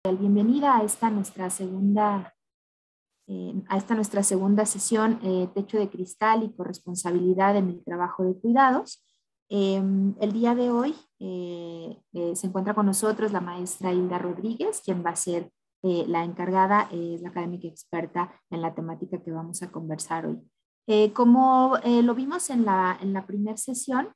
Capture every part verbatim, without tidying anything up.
Bienvenida a esta nuestra segunda, eh, a esta nuestra segunda sesión, eh, Techo de Cristal y Corresponsabilidad en el Trabajo de Cuidados. Eh, el día de hoy eh, eh, se encuentra con nosotros la maestra Hilda Rodríguez, quien va a ser eh, la encargada, eh, es la académica experta en la temática que vamos a conversar hoy. Eh, como eh, lo vimos en la, en la primera sesión,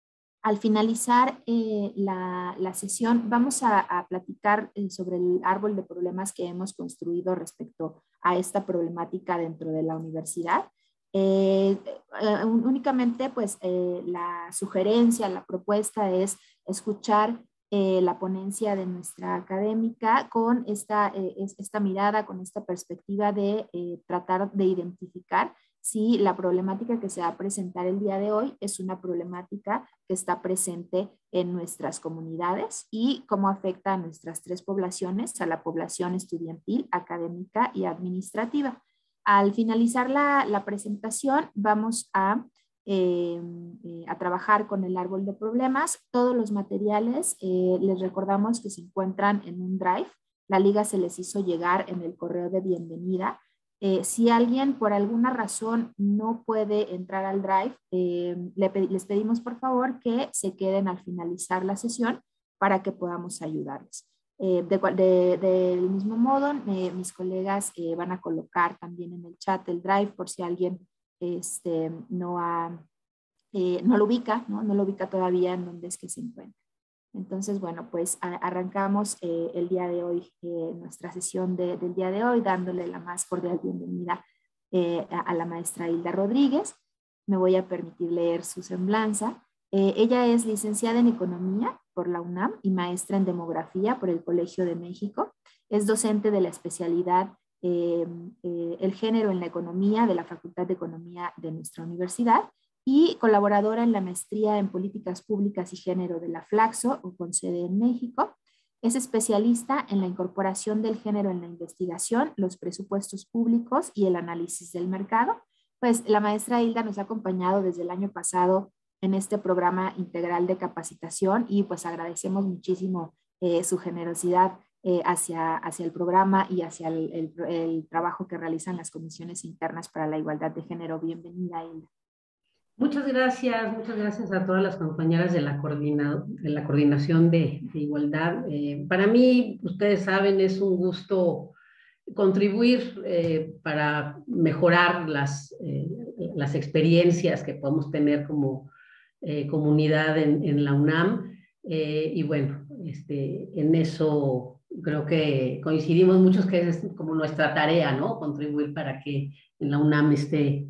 al finalizar eh, la, la sesión vamos a, a platicar eh, sobre el árbol de problemas que hemos construido respecto a esta problemática dentro de la universidad. Eh, eh, únicamente pues eh, la sugerencia, la propuesta es escuchar eh, la ponencia de nuestra académica con esta, eh, esta mirada, con esta perspectiva de eh, tratar de identificar si la problemática que se va a presentar el día de hoy es una problemática que está presente en nuestras comunidades y cómo afecta a nuestras tres poblaciones, a la población estudiantil, académica y administrativa. Al finalizar la, la presentación vamos a, eh, eh, a trabajar con el árbol de problemas. Todos los materiales eh, les recordamos que se encuentran en un drive. La liga se les hizo llegar en el correo de bienvenida. Eh, si alguien por alguna razón no puede entrar al Drive, eh, le ped les pedimos por favor que se queden al finalizar la sesión para que podamos ayudarles. Eh, de, de, del mismo modo, eh, mis colegas eh, van a colocar también en el chat el Drive por si alguien este, no, ha, eh, no lo ubica, ¿no? no lo ubica todavía en dónde es que se encuentra. Entonces, bueno, pues a, arrancamos eh, el día de hoy, eh, nuestra sesión de, del día de hoy, dándole la más cordial bienvenida eh, a, a la maestra Hilda Rodríguez. Me voy a permitir leer su semblanza. Eh, ella es licenciada en Economía por la UNAM y maestra en Demografía por el Colegio de México. Es docente de la especialidad eh, eh, El Género en la Economía de la Facultad de Economía de nuestra universidad y colaboradora en la maestría en Políticas Públicas y Género de la Flaxo, o con sede en México. Es especialista en la incorporación del género en la investigación, los presupuestos públicos y el análisis del mercado. Pues la maestra Hilda nos ha acompañado desde el año pasado en este programa integral de capacitación y pues agradecemos muchísimo eh, su generosidad eh, hacia, hacia el programa y hacia el, el, el trabajo que realizan las comisiones internas para la igualdad de género. Bienvenida, Hilda. Muchas gracias, muchas gracias a todas las compañeras de la, coordina, de la coordinación de, de igualdad. Eh, para mí, ustedes saben, es un gusto contribuir eh, para mejorar las, eh, las experiencias que podemos tener como eh, comunidad en, en la UNAM. Eh, y bueno, este, en eso creo que coincidimos muchos que es como nuestra tarea, ¿no? Contribuir para que en la UNAM esté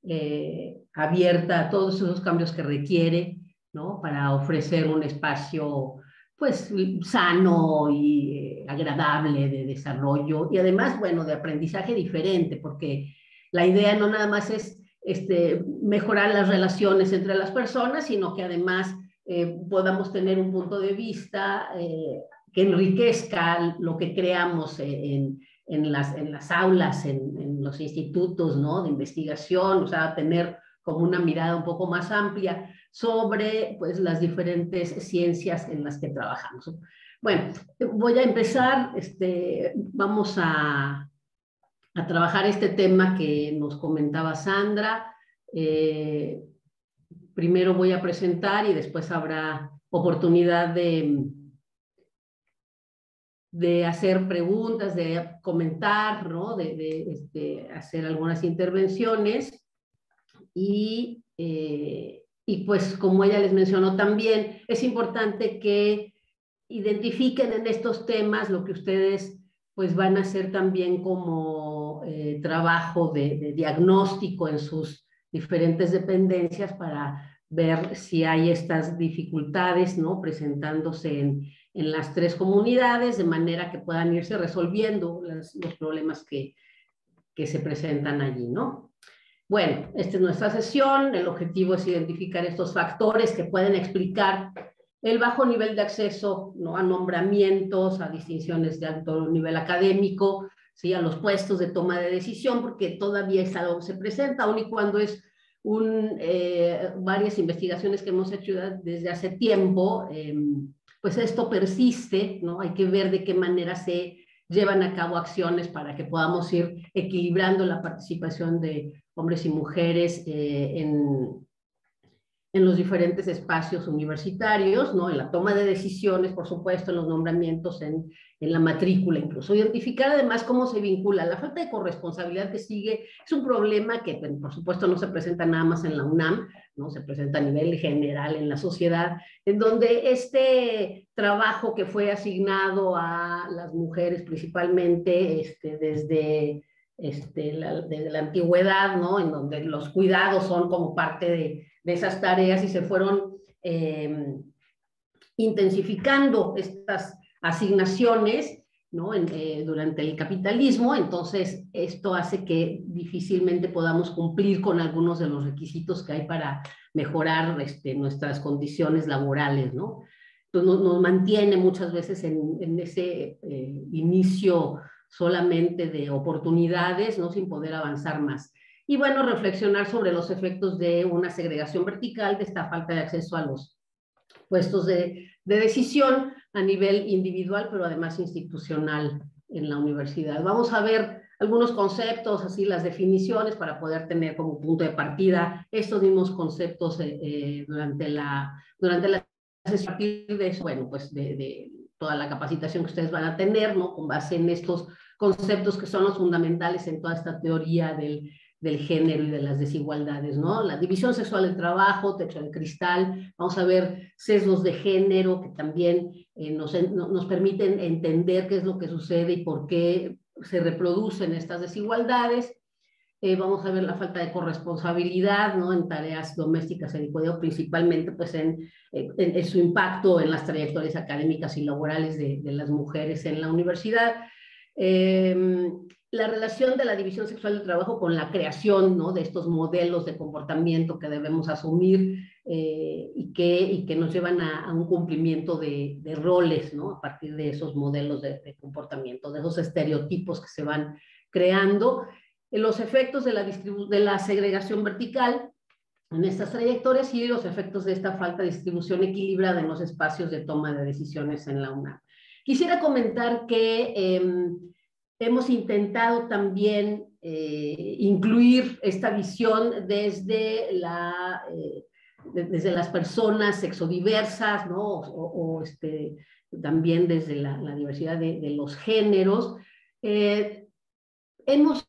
Eh, abierta a todos esos cambios que requiere, ¿no? Para ofrecer un espacio, pues, sano y eh, agradable de desarrollo y además, bueno, de aprendizaje diferente, porque la idea no nada más es este, mejorar las relaciones entre las personas, sino que además eh, podamos tener un punto de vista eh, que enriquezca lo que creamos en, en, las, en las aulas, en, en los institutos, ¿no? De investigación, o sea, tener como una mirada un poco más amplia sobre pues, las diferentes ciencias en las que trabajamos. Bueno, voy a empezar, este, vamos a, a trabajar este tema que nos comentaba Sandra. Eh, primero voy a presentar y después habrá oportunidad de de hacer preguntas, de comentar, ¿no? de, de este, hacer algunas intervenciones y, eh, y pues como ella les mencionó también, es importante que identifiquen en estos temas lo que ustedes pues van a hacer también como eh, trabajo de, de diagnóstico en sus diferentes dependencias para ver si hay estas dificultades, ¿no? Presentándose en, en las tres comunidades, de manera que puedan irse resolviendo las, los problemas que, que se presentan allí, ¿no? Bueno, esta es nuestra sesión. El objetivo es identificar estos factores que pueden explicar el bajo nivel de acceso, ¿no? A nombramientos, a distinciones de alto nivel académico, ¿sí? A los puestos de toma de decisión, porque todavía es algo que se presenta, aun y cuando es un, eh, varias investigaciones que hemos hecho desde hace tiempo, eh, pues esto persiste, ¿no? Hay que ver de qué manera se llevan a cabo acciones para que podamos ir equilibrando la participación de hombres y mujeres eh, en, en los diferentes espacios universitarios, ¿no? En la toma de decisiones, por supuesto, en los nombramientos, en, en la matrícula, incluso. Identificar además cómo se vincula. La falta de corresponsabilidad que sigue es un problema que, por supuesto, no se presenta nada más en la UNAM, ¿no? Se presenta a nivel general en la sociedad, en donde este trabajo que fue asignado a las mujeres principalmente este, desde, este, la, desde la antigüedad, ¿no? En donde los cuidados son como parte de, de esas tareas y se fueron eh, intensificando estas asignaciones, ¿no? En, eh, durante el capitalismo. Entonces esto hace que difícilmente podamos cumplir con algunos de los requisitos que hay para mejorar este, nuestras condiciones laborales, ¿no? Entonces nos, nos mantiene muchas veces en, en ese eh, inicio solamente de oportunidades, ¿no? Sin poder avanzar más. Y bueno, reflexionar sobre los efectos de una segregación vertical, de esta falta de acceso a los puestos de, de decisión a nivel individual, pero además institucional en la universidad. Vamos a ver algunos conceptos, así las definiciones, para poder tener como punto de partida estos mismos conceptos eh, eh, durante la, durante la a partir de eso, bueno, pues de, de toda la capacitación que ustedes van a tener, ¿no? Con base en estos conceptos que son los fundamentales en toda esta teoría del, del género y de las desigualdades, ¿no? La división sexual del trabajo, techo de cristal, vamos a ver sesgos de género que también eh, nos, nos permiten entender qué es lo que sucede y por qué se reproducen estas desigualdades. Eh, vamos a ver la falta de corresponsabilidad, ¿no? En tareas domésticas y de cuidado, principalmente pues en, en, en su impacto en las trayectorias académicas y laborales de, de las mujeres en la universidad. Eh, la relación de la división sexual del trabajo con la creación, ¿no? De estos modelos de comportamiento que debemos asumir eh, y, que, y que nos llevan a, a un cumplimiento de, de roles, ¿no? A partir de esos modelos de, de comportamiento, de esos estereotipos que se van creando. Los efectos de la, de la segregación vertical en estas trayectorias y los efectos de esta falta de distribución equilibrada en los espacios de toma de decisiones en la UNAM. Quisiera comentar que eh, hemos intentado también eh, incluir esta visión desde, la, eh, desde las personas sexodiversas, ¿no? o, o este, también desde la, la diversidad de, de los géneros. Eh, hemos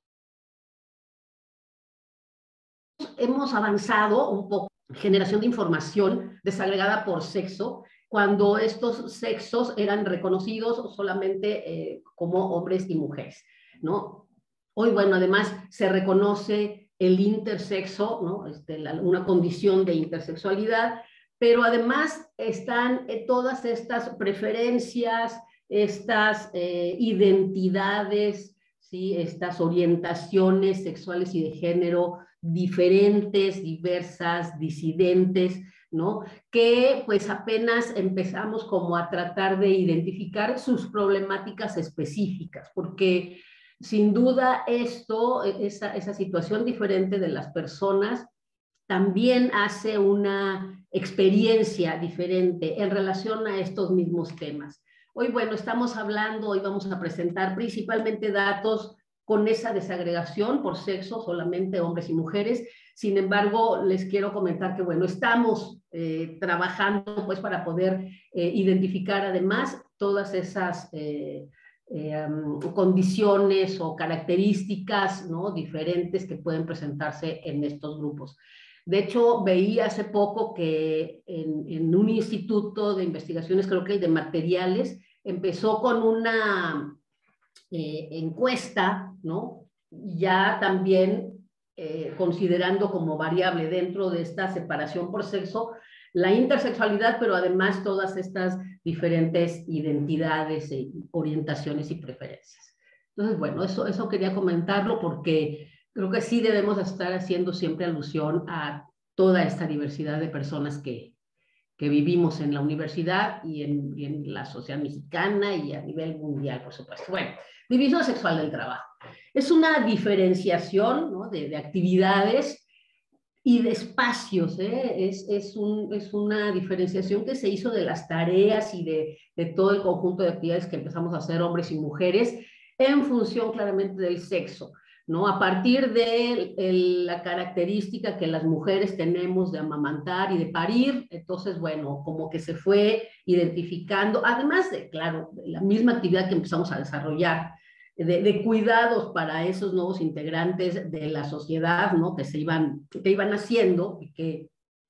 hemos avanzado un poco en generación de información desagregada por sexo, cuando estos sexos eran reconocidos solamente eh, como hombres y mujeres, ¿no? Hoy, bueno, además se reconoce el intersexo, ¿no? Este, la, una condición de intersexualidad, pero además están eh, todas estas preferencias, estas eh, identidades, ¿sí? Estas orientaciones sexuales y de género diferentes, diversas, disidentes, ¿no? Que pues apenas empezamos como a tratar de identificar sus problemáticas específicas, porque sin duda esto, esa, esa situación diferente de las personas también hace una experiencia diferente en relación a estos mismos temas. Hoy, bueno, estamos hablando, hoy vamos a presentar principalmente datos con esa desagregación por sexo, solamente hombres y mujeres. Sin embargo, les quiero comentar que, bueno, estamos eh, trabajando pues para poder eh, identificar además todas esas eh, eh, um, condiciones o características, ¿no? Diferentes que pueden presentarse en estos grupos. De hecho, veí hace poco que en, en un instituto de investigaciones, creo que el de materiales, empezó con una eh, encuesta, ¿no? Ya también eh, considerando como variable dentro de esta separación por sexo la intersexualidad, pero además todas estas diferentes identidades, e orientaciones y preferencias. Entonces, bueno, eso, eso quería comentarlo porque creo que sí debemos estar haciendo siempre alusión a toda esta diversidad de personas que, que vivimos en la universidad y en, y en la sociedad mexicana y a nivel mundial, por supuesto. Bueno, división sexual del trabajo. Es una diferenciación, ¿no? de, de actividades y de espacios, ¿eh? es, es, un, es una diferenciación que se hizo de las tareas y de, de todo el conjunto de actividades que empezamos a hacer hombres y mujeres en función claramente del sexo, ¿no? A partir de el, la característica que las mujeres tenemos de amamantar y de parir, entonces, bueno, como que se fue identificando, además de, claro, de la misma actividad que empezamos a desarrollar, de, de cuidados para esos nuevos integrantes de la sociedad, ¿no? Que se iban, que iban haciendo y que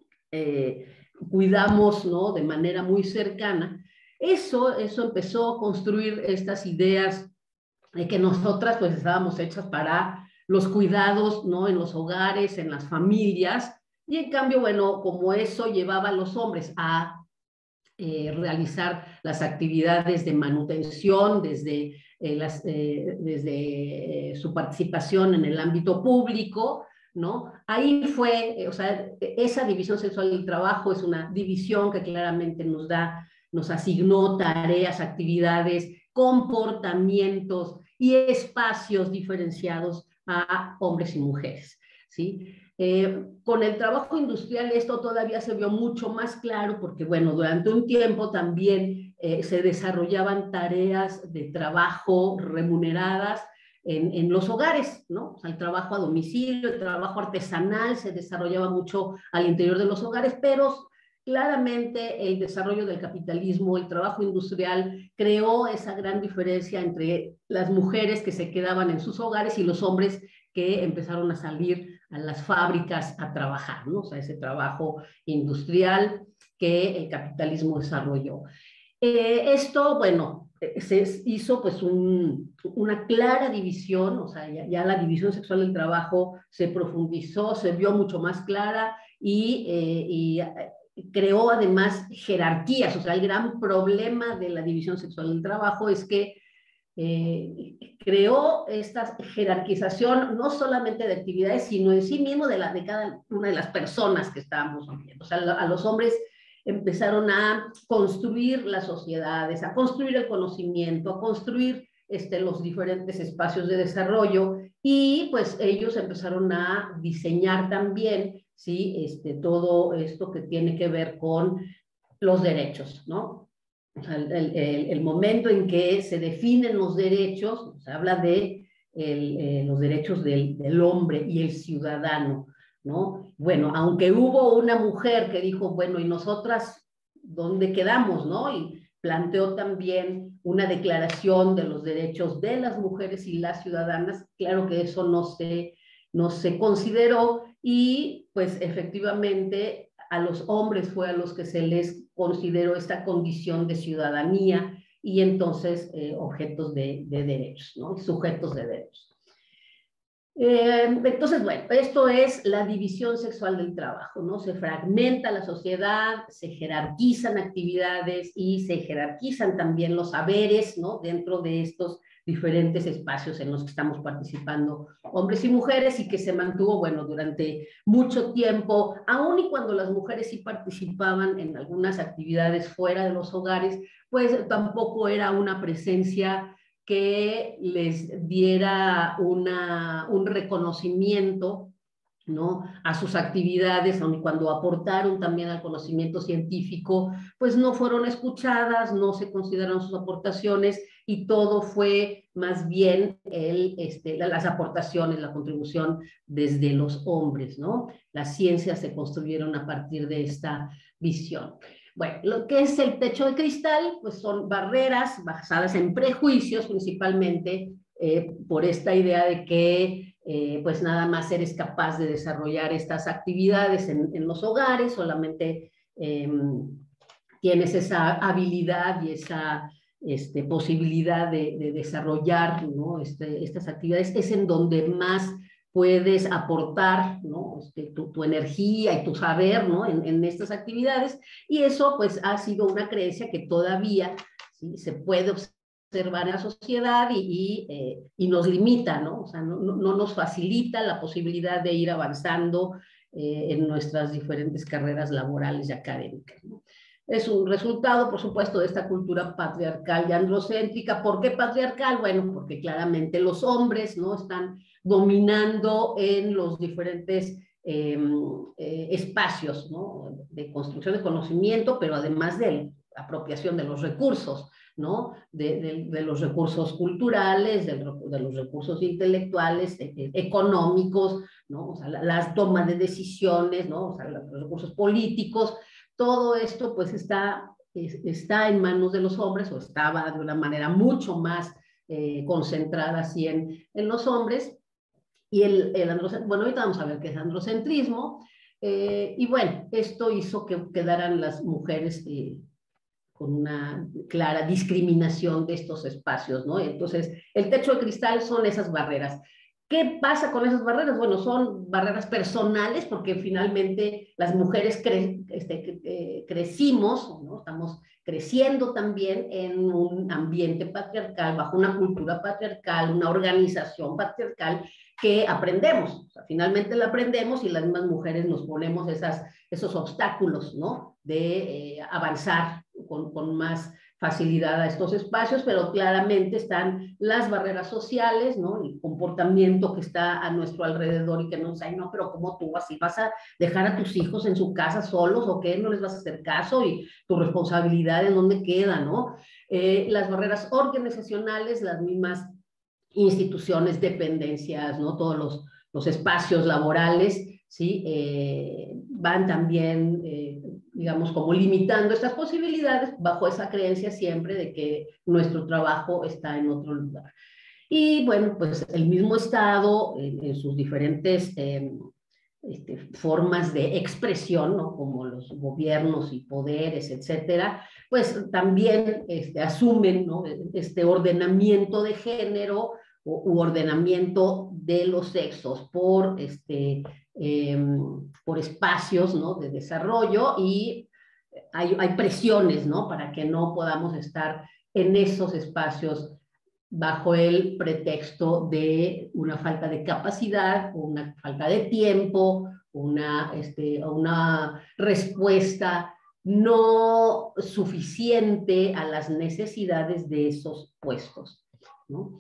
eh, cuidamos, ¿no? De manera muy cercana. Eso, eso empezó a construir estas ideas de que nosotras pues estábamos hechas para los cuidados, ¿no? En los hogares, en las familias, y en cambio, bueno, como eso llevaba a los hombres a eh, realizar las actividades de manutención desde, eh, las, eh, desde eh, su participación en el ámbito público, ¿no? Ahí fue, eh, o sea, esa división sexual del trabajo es una división que claramente nos da, nos asignó tareas, actividades, comportamientos y espacios diferenciados a hombres y mujeres, ¿sí? Eh, con el trabajo industrial esto todavía se vio mucho más claro porque, bueno, durante un tiempo también eh, se desarrollaban tareas de trabajo remuneradas en, en los hogares, ¿no? O sea, el trabajo a domicilio, el trabajo artesanal se desarrollaba mucho al interior de los hogares, pero claramente el desarrollo del capitalismo, el trabajo industrial, creó esa gran diferencia entre las mujeres que se quedaban en sus hogares y los hombres que empezaron a salir a las fábricas a trabajar, ¿no? O sea, ese trabajo industrial que el capitalismo desarrolló. Eh, esto, bueno, se hizo pues un, una clara división, o sea, ya, ya, la división sexual del trabajo se profundizó, se vio mucho más clara y, eh, y creó además jerarquías. O sea, el gran problema de la división sexual del trabajo es que eh, creó esta jerarquización no solamente de actividades, sino en sí mismo de, la, de cada una de las personas que estábamos viendo. O sea, a los hombres empezaron a construir las sociedades, a construir el conocimiento, a construir este, los diferentes espacios de desarrollo y pues ellos empezaron a diseñar también, ¿sí? Este, todo esto que tiene que ver con los derechos, ¿no? O sea, el, el, el momento en que se definen los derechos, se habla de el, eh, los derechos del, del hombre y el ciudadano, ¿no? Bueno, aunque hubo una mujer que dijo, bueno, ¿y nosotras dónde quedamos, no? Y planteó también una declaración de los derechos de las mujeres y las ciudadanas, claro que eso no se, no se consideró y pues efectivamente a los hombres fue a los que se les consideró esta condición de ciudadanía y entonces eh, objetos de, de derechos, ¿no? Sujetos de derechos. Eh, entonces, bueno, esto es la división sexual del trabajo, ¿no? Se fragmenta la sociedad, se jerarquizan actividades y se jerarquizan también los saberes, ¿no? Dentro de estos diferentes espacios en los que estamos participando hombres y mujeres y que se mantuvo, bueno, durante mucho tiempo, aun y cuando las mujeres sí participaban en algunas actividades fuera de los hogares, pues tampoco era una presencia que les diera una, un reconocimiento, ¿no? A sus actividades, aun cuando aportaron también al conocimiento científico, pues no fueron escuchadas, no se consideraron sus aportaciones y todo fue más bien el, este, las aportaciones, la contribución desde los hombres, ¿no? Las ciencias se construyeron a partir de esta visión. Bueno, lo que es el techo de cristal, pues son barreras basadas en prejuicios principalmente, eh, por esta idea de que eh, pues nada más eres capaz de desarrollar estas actividades en, en los hogares, solamente eh, tienes esa habilidad y esa este, posibilidad de, de desarrollar, ¿no? este, estas actividades, es en donde más puedes aportar, ¿no? este, tu, tu energía y tu saber, ¿no? en, en estas actividades, y eso pues ha sido una creencia que todavía, ¿sí? se puede observar en la sociedad y, y, eh, y nos limita, ¿no? O sea, no, no, no nos facilita la posibilidad de ir avanzando eh, en nuestras diferentes carreras laborales y académicas, ¿no? Es un resultado, por supuesto, de esta cultura patriarcal y androcéntrica. ¿Por qué patriarcal? Bueno, porque claramente los hombres, ¿no? están dominando en los diferentes eh, eh, espacios, ¿no?, de construcción de conocimiento, pero además de apropiación de los recursos, ¿no?, de, de, de los recursos culturales, de, de los recursos intelectuales, de, de, económicos, ¿no?, o sea, la, las tomas de decisiones, ¿no?, o sea, los recursos políticos. Todo esto pues está, es, está en manos de los hombres, o estaba de una manera mucho más eh, concentrada así en, en los hombres. Y el, el androcentrismo, bueno, ahorita vamos a ver qué es androcentrismo, eh, y bueno, esto hizo que quedaran las mujeres eh, con una clara discriminación de estos espacios, ¿no? Entonces, el techo de cristal son esas barreras. ¿Qué pasa con esas barreras? Bueno, son barreras personales, porque finalmente las mujeres cre este, eh, crecimos, ¿no?, estamos creciendo también en un ambiente patriarcal, bajo una cultura patriarcal, una organización patriarcal que aprendemos. O sea, finalmente la aprendemos y las mismas mujeres nos ponemos esas, esos obstáculos, ¿no?, de eh, avanzar con, con más facilidad a estos espacios, pero claramente están las barreras sociales, ¿no?, el comportamiento que está a nuestro alrededor y que nos dice, ay, no, pero ¿cómo tú así vas a dejar a tus hijos en su casa solos o qué? ¿No les vas a hacer caso? Y tu responsabilidad, ¿en dónde queda, no? Eh, las barreras organizacionales, las mismas instituciones, dependencias, ¿no?, todos los, los espacios laborales, ¿sí?, eh, van también, eh, digamos, como limitando estas posibilidades bajo esa creencia siempre de que nuestro trabajo está en otro lugar. Y bueno, pues el mismo Estado, en, en sus diferentes eh, este, formas de expresión, ¿no?, como los gobiernos y poderes, etcétera, pues también este, asumen, ¿no?, este ordenamiento de género u ordenamiento de los sexos por, este, eh, por espacios, ¿no?, de desarrollo, y hay, hay presiones, ¿no?, para que no podamos estar en esos espacios bajo el pretexto de una falta de capacidad, una falta de tiempo, una, este, una respuesta no suficiente a las necesidades de esos puestos, ¿no?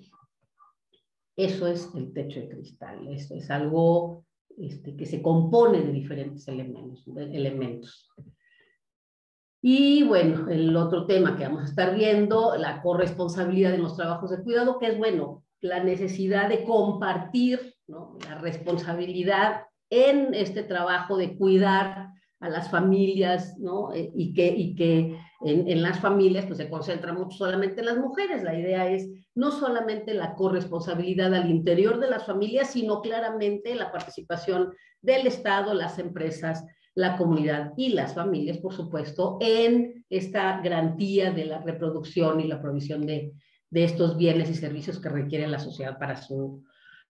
Eso es el techo de cristal. Eso es algo este, que se compone de diferentes elementos, de elementos. Y bueno, el otro tema que vamos a estar viendo, la corresponsabilidad en los trabajos de cuidado, que es, bueno, la necesidad de compartir, ¿no?, la responsabilidad en este trabajo de cuidar a las familias, ¿no?, y que, y que en, en las familias pues, se concentra mucho solamente en las mujeres. La idea es no solamente la corresponsabilidad al interior de las familias, sino claramente la participación del Estado, las empresas, la comunidad y las familias, por supuesto, en esta garantía de la reproducción y la provisión de, de estos bienes y servicios que requiere la sociedad para su,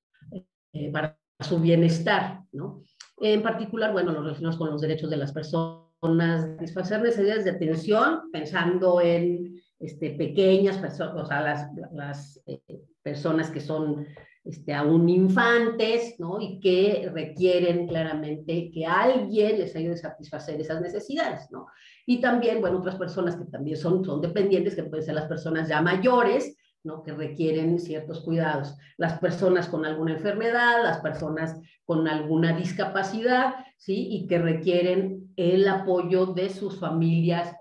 eh, para su bienestar, ¿no? En particular, bueno, los relacionados con los derechos de las personas, satisfacer necesidades de atención, pensando en este, pequeñas personas, o sea, las, las eh, personas que son este, aún infantes, ¿no?, y que requieren claramente que alguien les ayude a satisfacer esas necesidades, ¿no? Y también, bueno, otras personas que también son, son dependientes, que pueden ser las personas ya mayores, ¿no?, que requieren ciertos cuidados, las personas con alguna enfermedad, las personas con alguna discapacidad, ¿sí?, y que requieren el apoyo de sus familias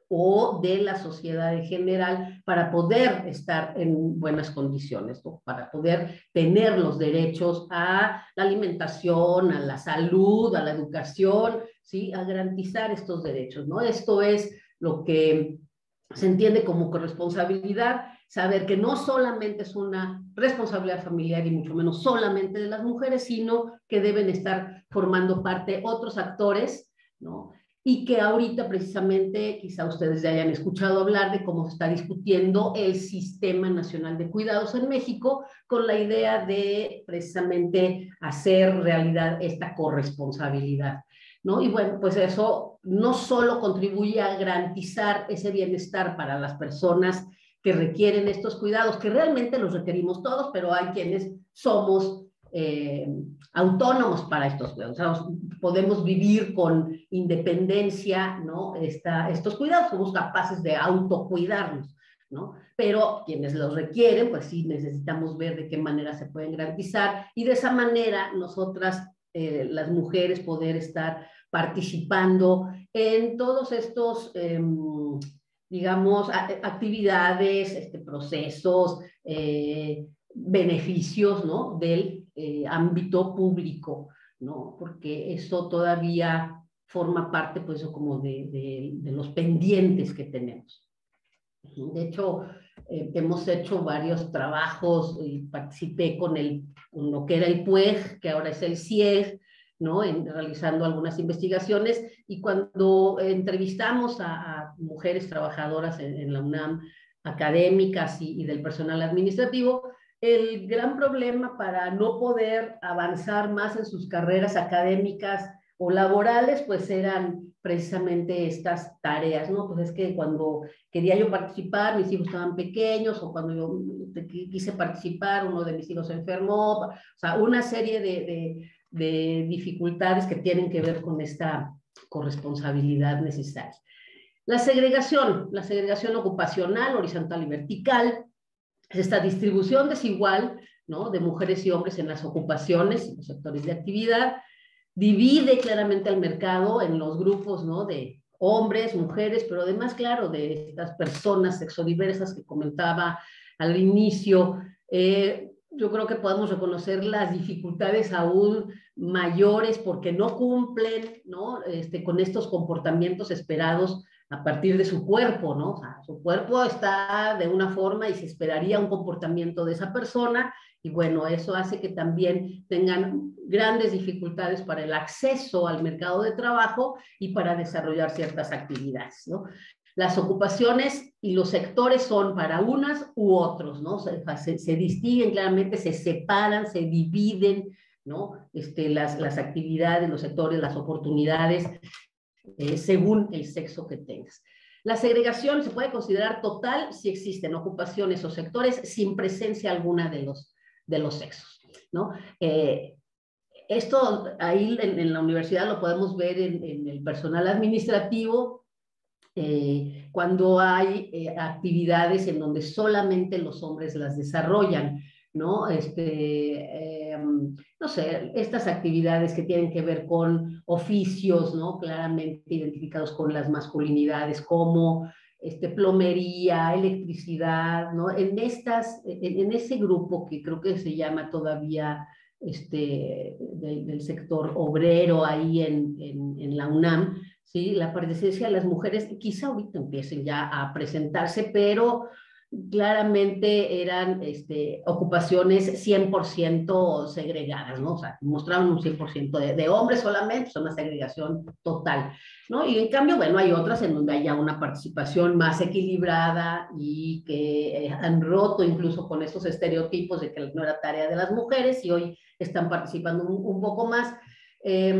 o de la sociedad en general para poder estar en buenas condiciones, ¿no?, para poder tener los derechos a la alimentación, a la salud, a la educación, ¿sí?, a garantizar estos derechos, ¿no? Esto es lo que se entiende como corresponsabilidad, saber que no solamente es una responsabilidad familiar y mucho menos solamente de las mujeres, sino que deben estar formando parte otros actores, ¿no?, y que ahorita precisamente quizá ustedes ya hayan escuchado hablar de cómo se está discutiendo el Sistema Nacional de Cuidados en México, con la idea de precisamente hacer realidad esta corresponsabilidad, ¿no? Y bueno, pues eso no solo contribuye a garantizar ese bienestar para las personas que requieren estos cuidados, que realmente los requerimos todos, pero hay quienes somos eh, autónomos para estos cuidados, o sea, podemos vivir con independencia, ¿no?, Esta, estos cuidados, somos capaces de autocuidarnos, ¿no? Pero quienes los requieren, pues sí necesitamos ver de qué manera se pueden garantizar, y de esa manera nosotras eh, las mujeres poder estar participando en todos estos, eh, digamos, a, actividades, este, procesos, eh, beneficios, ¿no? del eh, ámbito público, ¿no? Porque eso todavía forma parte, pues, como de, de, de los pendientes que tenemos. De hecho, eh, hemos hecho varios trabajos y participé con, el, con lo que era el P U E G, que ahora es el C I E G, ¿no? En, realizando algunas investigaciones, y cuando entrevistamos a, a mujeres trabajadoras en, en la UNAM, académicas y, y del personal administrativo, el gran problema para no poder avanzar más en sus carreras académicas o laborales, pues eran precisamente estas tareas, ¿no? Pues es que cuando quería yo participar, mis hijos estaban pequeños, o cuando yo quise participar, uno de mis hijos se enfermó, o sea, una serie de, de, de dificultades que tienen que ver con esta corresponsabilidad necesaria. La segregación, la segregación ocupacional, horizontal y vertical, es esta distribución desigual, ¿no? De mujeres y hombres en las ocupaciones y los sectores de actividad. Divide claramente al mercado en los grupos, ¿no? De hombres, mujeres, pero además, claro, de estas personas sexodiversas que comentaba al inicio. Eh, yo creo que podemos reconocer las dificultades aún mayores porque no cumplen, ¿no? Este, con estos comportamientos esperados a partir de su cuerpo, ¿no? O sea, su cuerpo está de una forma y se esperaría un comportamiento de esa persona, y bueno, eso hace que también tengan grandes dificultades para el acceso al mercado de trabajo y para desarrollar ciertas actividades, ¿no? Las ocupaciones y los sectores son para unas u otros, ¿no? Se, se, se distinguen claramente, se separan, se dividen, ¿no? Este, las, las actividades, los sectores, las oportunidades, eh, según el sexo que tengas. La segregación se puede considerar total si existen ocupaciones o sectores sin presencia alguna de los, de los sexos, ¿no? Eh, esto ahí en, en la universidad lo podemos ver en, en el personal administrativo, eh, cuando hay eh, actividades en donde solamente los hombres las desarrollan, ¿no? Este, eh, no sé, estas actividades que tienen que ver con oficios, ¿no? Claramente identificados con las masculinidades, como este, plomería, electricidad, ¿no? En, estas, en, en ese grupo que creo que se llama todavía este, de, del sector obrero ahí en, en, en la UNAM, ¿sí? La presencia de las mujeres quizá ahorita empiecen ya a presentarse, pero claramente eran este, ocupaciones cien por ciento segregadas, ¿no? O sea, mostraban un cien por ciento de, de hombres solamente, son una segregación total, ¿no? Y en cambio, bueno, hay otras en donde haya una participación más equilibrada y que eh, han roto incluso con esos estereotipos de que no era tarea de las mujeres y hoy están participando un, un poco más. Eh,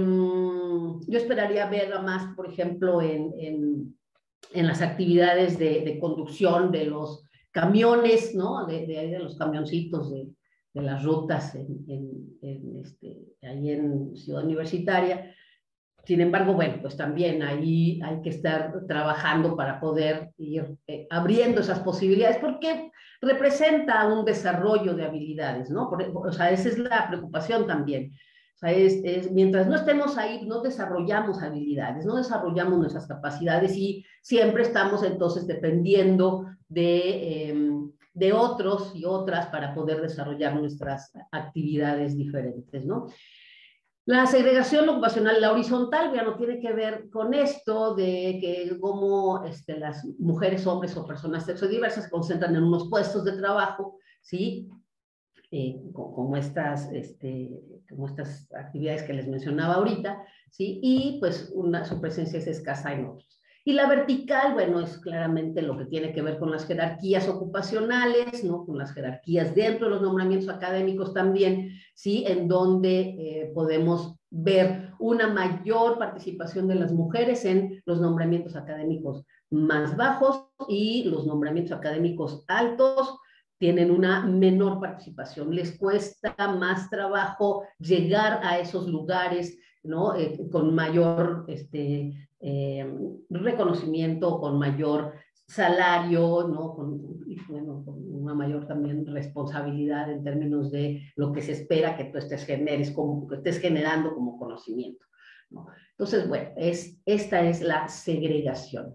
yo esperaría verla más, por ejemplo, en, en, en las actividades de, de conducción de los camiones, ¿no? De, de, de los camioncitos de, de las rutas en, en, en este, ahí en Ciudad Universitaria. Sin embargo, bueno, pues también ahí hay que estar trabajando para poder ir eh, abriendo esas posibilidades, porque representa un desarrollo de habilidades, ¿no? Por, o sea, esa es la preocupación también. O sea, es, es, mientras no estemos ahí, no desarrollamos habilidades, no desarrollamos nuestras capacidades y siempre estamos entonces dependiendo de, eh, de otros y otras para poder desarrollar nuestras actividades diferentes, ¿no? La segregación ocupacional, la horizontal, ya no tiene que ver con esto de que cómo este, las mujeres, hombres o personas sexodiversas se concentran en unos puestos de trabajo, ¿sí? Eh, como, estas, este, como estas actividades que les mencionaba ahorita, ¿sí? Y pues una, su presencia es escasa en otros. Y la vertical, bueno, es claramente lo que tiene que ver con las jerarquías ocupacionales, ¿no? Con las jerarquías dentro de los nombramientos académicos también, ¿sí? En donde eh, podemos ver una mayor participación de las mujeres en los nombramientos académicos más bajos y los nombramientos académicos altos tienen una menor participación, les cuesta más trabajo llegar a esos lugares, ¿no? Eh, con mayor este, eh, reconocimiento, con mayor salario, ¿no? Con, y bueno, con una mayor también responsabilidad en términos de lo que se espera que tú estés, generes como, que estés generando como conocimiento, ¿no? Entonces, bueno, es, esta es la segregación.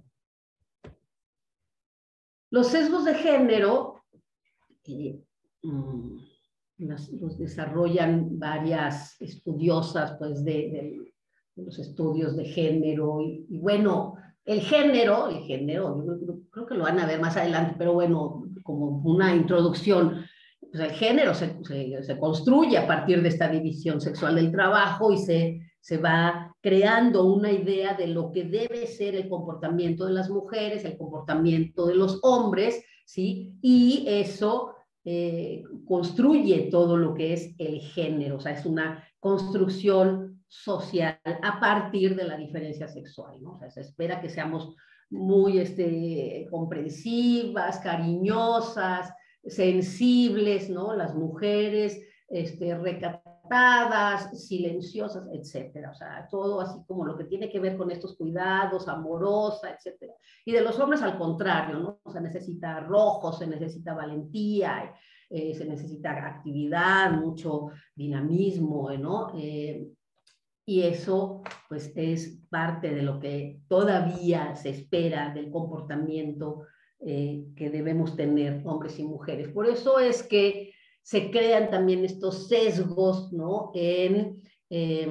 Los sesgos de género eh, mmm, las, los desarrollan varias estudiosas pues, de, de, de los estudios de género y, y bueno, el género, el género, yo creo que lo van a ver más adelante, pero bueno, como una introducción, pues el género se, se, se construye a partir de esta división sexual del trabajo y se, se va creando una idea de lo que debe ser el comportamiento de las mujeres, el comportamiento de los hombres, ¿sí? Y eso eh, construye todo lo que es el género, o sea, es una construcción social a partir de la diferencia sexual, ¿no? O sea, se espera que seamos muy este, comprensivas, cariñosas, sensibles, ¿no? Las mujeres este, recatadas, silenciosas, etcétera. O sea, todo así como lo que tiene que ver con estos cuidados, amorosa, etcétera. Y de los hombres al contrario, ¿no? O sea, necesita arrojo, se necesita valentía, eh, se necesita actividad, mucho dinamismo, ¿no? Eh, y eso pues es parte de lo que todavía se espera del comportamiento eh, que debemos tener hombres y mujeres. Por eso es que se crean también estos sesgos, ¿no? En, eh,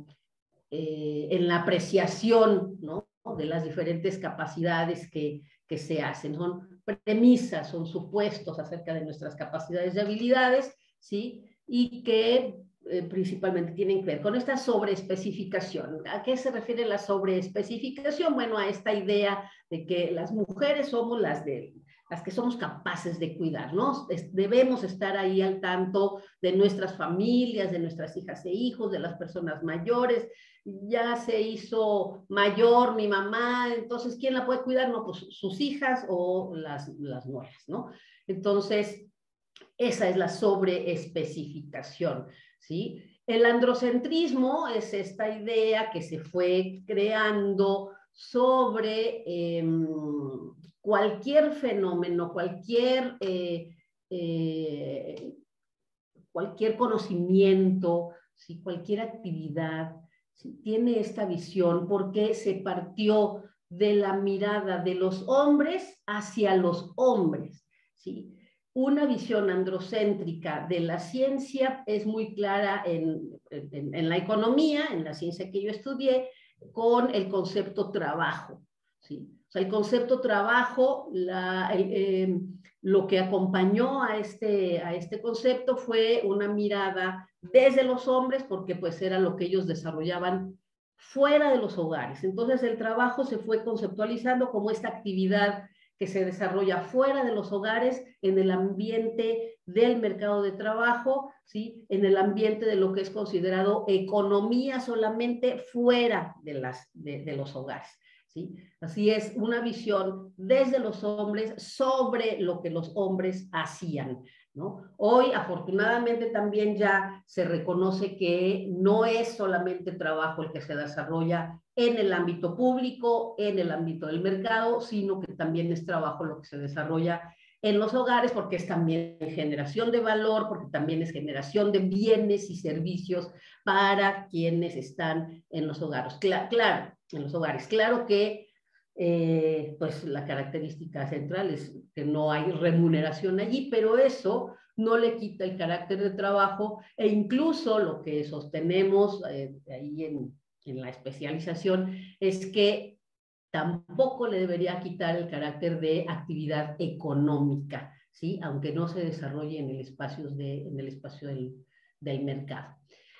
eh, en la apreciación, ¿no? De las diferentes capacidades que, que se hacen. Son premisas, son supuestos acerca de nuestras capacidades y habilidades, ¿sí? Y que eh, principalmente tienen que ver con esta sobreespecificación. ¿A qué se refiere la sobreespecificación? Bueno, a esta idea de que las mujeres somos las de las que somos capaces de cuidarnos. Debemos estar ahí al tanto de nuestras familias, de nuestras hijas e hijos, de las personas mayores. Ya se hizo mayor mi mamá, entonces, ¿quién la puede cuidar? No, pues sus hijas o las, las nueras, ¿no? Entonces, esa es la sobreespecificación, ¿sí? El androcentrismo es esta idea que se fue creando sobre eh, cualquier fenómeno, cualquier, eh, eh, cualquier conocimiento, ¿sí? Cualquier actividad, ¿sí? Tiene esta visión porque se partió de la mirada de los hombres hacia los hombres, ¿sí? Una visión androcéntrica de la ciencia es muy clara en, en, en la economía, en la ciencia que yo estudié, con el concepto trabajo, ¿sí? O sea, el concepto trabajo, la, eh, lo que acompañó a este, a este concepto fue una mirada desde los hombres, porque pues era lo que ellos desarrollaban fuera de los hogares. Entonces el trabajo se fue conceptualizando como esta actividad que se desarrolla fuera de los hogares, en el ambiente del mercado de trabajo, ¿sí? En el ambiente de lo que es considerado economía solamente fuera de, las, de, de los hogares. ¿Sí? Así es, una visión desde los hombres sobre lo que los hombres hacían, ¿no? Hoy, afortunadamente, también ya se reconoce que no es solamente trabajo el que se desarrolla en el ámbito público, en el ámbito del mercado, sino que también es trabajo lo que se desarrolla en los hogares, porque es también generación de valor, porque también es generación de bienes y servicios para quienes están en los hogares. Claro, claro en los hogares. Claro que eh, pues la característica central es que no hay remuneración allí, pero eso no le quita el carácter de trabajo e incluso lo que sostenemos eh, ahí en, en la especialización es que tampoco le debería quitar el carácter de actividad económica, ¿sí? Aunque no se desarrolle en el espacio, de, en el espacio del, del mercado.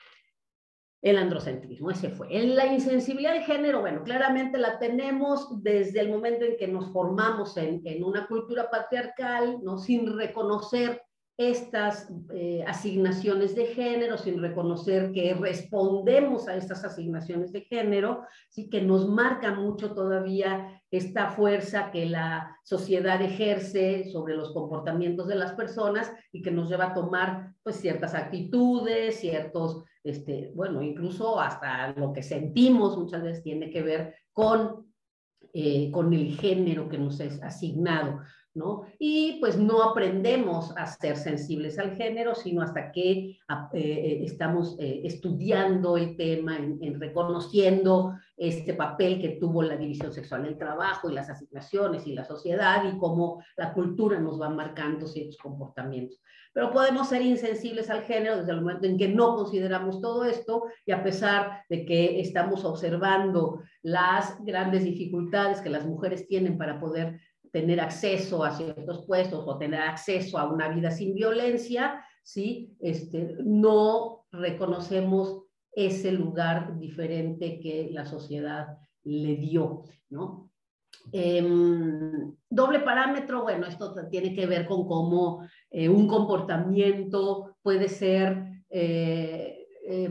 El androcentrismo, ese fue. En la insensibilidad de género, bueno, claramente la tenemos desde el momento en que nos formamos en, en una cultura patriarcal, ¿no? Sin reconocer estas eh, asignaciones de género, sin reconocer que respondemos a estas asignaciones de género, ¿sí? Que nos marca mucho todavía esta fuerza que la sociedad ejerce sobre los comportamientos de las personas y que nos lleva a tomar pues ciertas actitudes, ciertos Este, bueno, incluso hasta lo que sentimos muchas veces tiene que ver con eh, con el género que nos es asignado, ¿no? Y pues no aprendemos a ser sensibles al género, sino hasta que eh, estamos eh, estudiando el tema, en, en reconociendo este papel que tuvo la división sexual del trabajo y las asignaciones y la sociedad y cómo la cultura nos va marcando ciertos comportamientos. Pero podemos ser insensibles al género desde el momento en que no consideramos todo esto y a pesar de que estamos observando las grandes dificultades que las mujeres tienen para poder tener acceso a ciertos puestos o tener acceso a una vida sin violencia, ¿sí? Este, no reconocemos ese lugar diferente que la sociedad le dio, ¿no? Eh, doble parámetro, bueno, esto tiene que ver con cómo eh, un comportamiento puede ser eh, eh,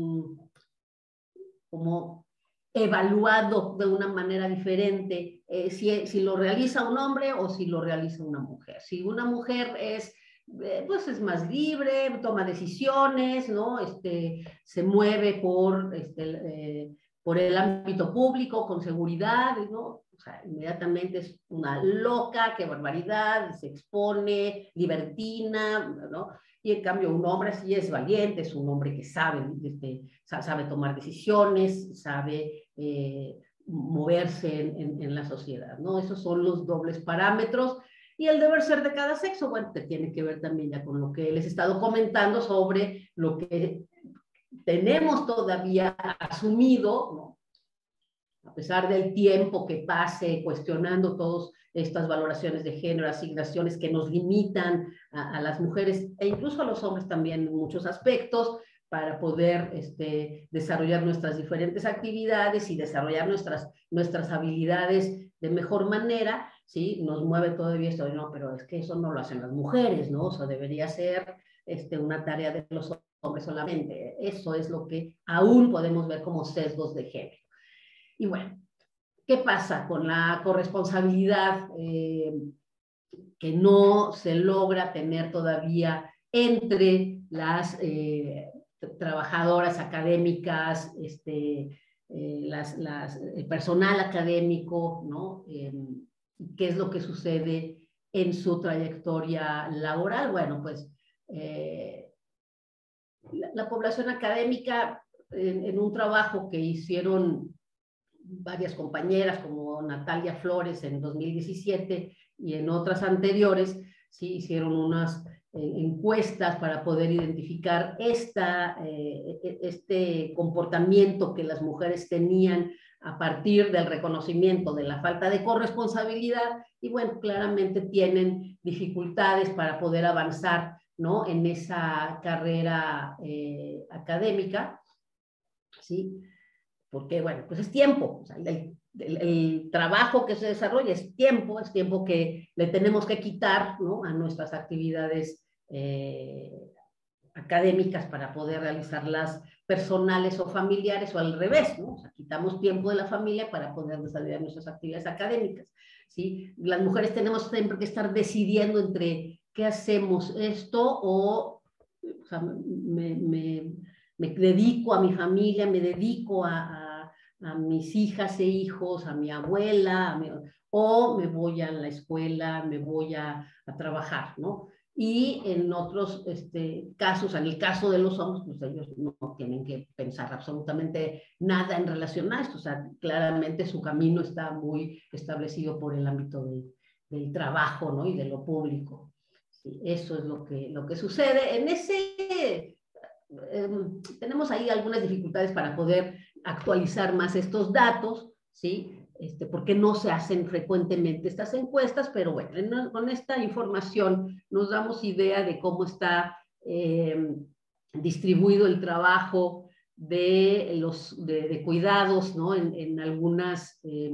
como evaluado de una manera diferente, eh, si, si lo realiza un hombre o si lo realiza una mujer. Si una mujer es, eh, pues es más libre, toma decisiones, ¿no? Este, se mueve por, este, eh, por el ámbito público con seguridad, ¿no? O sea, inmediatamente es una loca, qué barbaridad, se expone, libertina, ¿no? Y en cambio un hombre sí es valiente, es un hombre que sabe, este, sabe tomar decisiones, sabe eh, moverse en, en, en la sociedad, ¿no? Esos son los dobles parámetros. Y el deber ser de cada sexo, bueno, te tiene que ver también ya con lo que les he estado comentando sobre lo que tenemos todavía asumido, ¿no? A pesar del tiempo que pase cuestionando todas estas valoraciones de género, asignaciones que nos limitan a, a las mujeres e incluso a los hombres también en muchos aspectos para poder este, desarrollar nuestras diferentes actividades y desarrollar nuestras, nuestras habilidades de mejor manera, ¿sí? Nos mueve todavía esto, no, pero es que eso no lo hacen las mujeres, ¿no? O sea, debería ser este, una tarea de los hombres solamente. Eso es lo que aún podemos ver como sesgos de género. Y bueno, ¿qué pasa con la corresponsabilidad eh, que no se logra tener todavía entre las eh, trabajadoras académicas, este, eh, las, las, el personal académico, ¿no? Eh, ¿Qué es lo que sucede en su trayectoria laboral? Bueno, pues eh, la, la población académica en, en un trabajo que hicieron varias compañeras como Natalia Flores en dos mil diecisiete y en otras anteriores, sí, hicieron unas eh, encuestas para poder identificar esta, eh, este comportamiento que las mujeres tenían a partir del reconocimiento de la falta de corresponsabilidad y bueno, claramente tienen dificultades para poder avanzar, ¿no? En esa carrera eh, académica, ¿sí? Porque, bueno, pues es tiempo, o sea, el, el, el trabajo que se desarrolla es tiempo, es tiempo que le tenemos que quitar, ¿no? A nuestras actividades eh, académicas para poder realizarlas personales o familiares o al revés, ¿no? O sea, quitamos tiempo de la familia para poder desarrollar nuestras actividades académicas, ¿sí? Las mujeres tenemos siempre que estar decidiendo entre qué hacemos, esto o, o sea, me, me me dedico a mi familia, me dedico a, a, a mis hijas e hijos, a mi abuela, a mi, o me voy a la escuela, me voy a, a trabajar, ¿no? Y en otros este, casos, en el caso de los hombres, pues ellos no tienen que pensar absolutamente nada en relación a esto, o sea, claramente su camino está muy establecido por el ámbito de, del trabajo, ¿no? Y de lo público. Sí, eso es lo que, lo que sucede. En ese Eh, tenemos ahí algunas dificultades para poder actualizar más estos datos, ¿sí? Este, porque no se hacen frecuentemente estas encuestas, pero bueno, en, con esta información nos damos idea de cómo está eh, distribuido el trabajo de los de, de cuidados, ¿no? En, en algunas eh,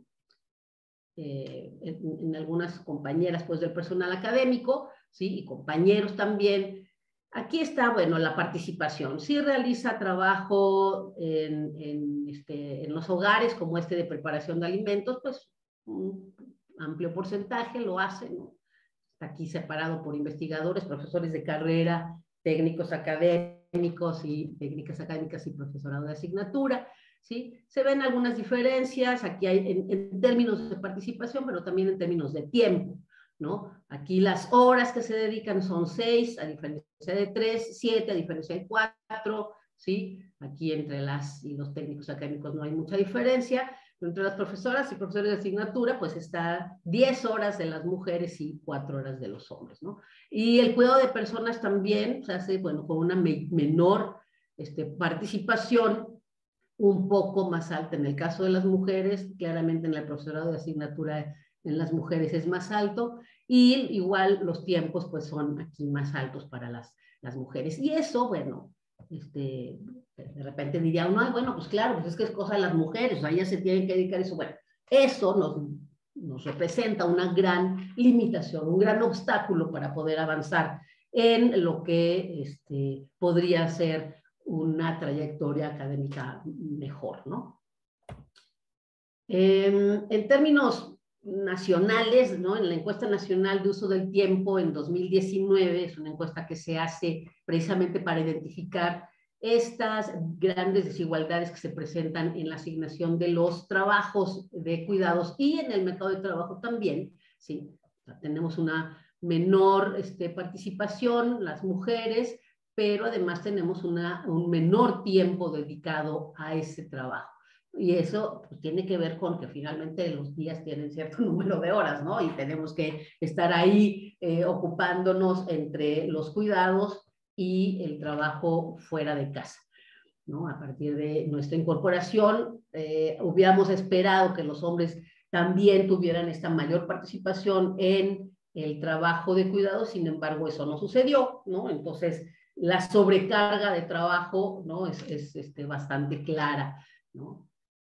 eh, en, en algunas compañeras pues del personal académico, ¿sí? Y compañeros también. Aquí está, bueno, la participación. Sí realiza trabajo en, en, este, en los hogares, como este de preparación de alimentos, pues un amplio porcentaje lo hace, ¿no? Está aquí separado por investigadores, profesores de carrera, técnicos académicos y técnicas académicas y profesorado de asignatura. ¿sí? Se ven algunas diferencias, aquí hay en, en términos de participación, pero también en términos de tiempo, ¿no? Aquí las horas que se dedican son seis, a diferencia de tres, siete, a diferencia de cuatro, ¿sí? Aquí entre las y los técnicos académicos no hay mucha diferencia. Entre las profesoras y profesores de asignatura, pues está diez horas de las mujeres y cuatro horas de los hombres, ¿no? Y el cuidado de personas también se hace, bueno, con una me menor este, participación, un poco más alta en el caso de las mujeres, claramente en el profesorado de asignatura en las mujeres es más alto, y igual los tiempos pues son aquí más altos para las, las mujeres. Y eso, bueno, este, de repente diría uno, ay, bueno, pues claro, pues es que es cosa de las mujeres, o sea, ellas se tienen que dedicar a eso. Bueno, eso nos, nos representa una gran limitación, un gran obstáculo para poder avanzar en lo que este, podría ser una trayectoria académica mejor, ¿no? Eh, en términos nacionales, ¿no? En la encuesta nacional de uso del tiempo en dos mil diecinueve, es una encuesta que se hace precisamente para identificar estas grandes desigualdades que se presentan en la asignación de los trabajos de cuidados y en el mercado de trabajo también, ¿sí? O sea, tenemos una menor este, participación, las mujeres, pero además tenemos una, un menor tiempo dedicado a ese trabajo. Y eso pues, tiene que ver con que finalmente los días tienen cierto número de horas, ¿no? Y tenemos que estar ahí eh, ocupándonos entre los cuidados y el trabajo fuera de casa, ¿no? A partir de nuestra incorporación, eh, hubiéramos esperado que los hombres también tuvieran esta mayor participación en el trabajo de cuidados, sin embargo, eso no sucedió, ¿no? Entonces, la sobrecarga de trabajo, ¿no? Es, es este, bastante clara, ¿no?